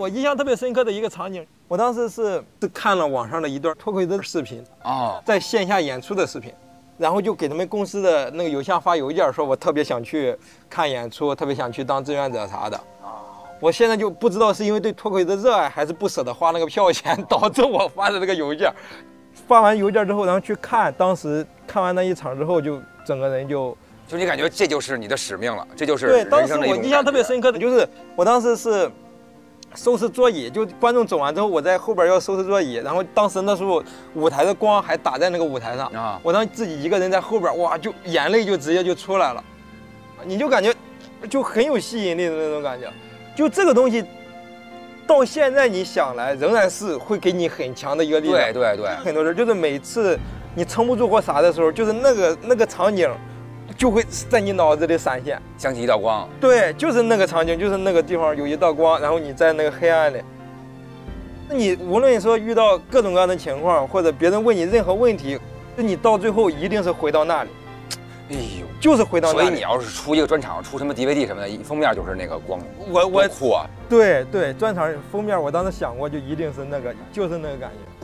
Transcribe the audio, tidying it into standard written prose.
我印象特别深刻的一个场景，我当时是看了网上的一段脱口秀的视频在线下演出的视频，然后就给他们公司的那个邮箱发邮件，说我特别想去看演出，特别想去当志愿者啥的。我现在就不知道是因为对脱口秀的热爱，还是不舍得花那个票钱，导致我发的这个邮件。发完邮件之后，然后去看，当时看完那一场之后，就整个人就你感觉这就是你的使命了，这就是对。当时我印象特别深刻的就是，我当时是收拾桌椅，就观众走完之后，我在后边要收拾桌椅，然后当时那时候舞台的光还打在那个舞台上啊，我当时自己一个人在后边，哇，就眼泪就直接就出来了，你就感觉就很有吸引力的那种感觉，就这个东西。到现在你想来，仍然是会给你很强的一个力量。 对， 很多人就是每次你撑不住或啥的时候，就是那个场景，就会在你脑子里闪现， 响起一道光。对， 就是那个场景，就是那个地方有一道光，然后你在那个黑暗里，你无论说遇到各种各样的情况，或者别人问你任何问题，你到最后一定是回到那里。 哎呦， 就是回到那里。 所以你要是出一个专场，出什么 DVD 什么的，封面就是那个光， 我酷啊！ 对，专场封面我当时想过，就一定是那个，就是那个感觉。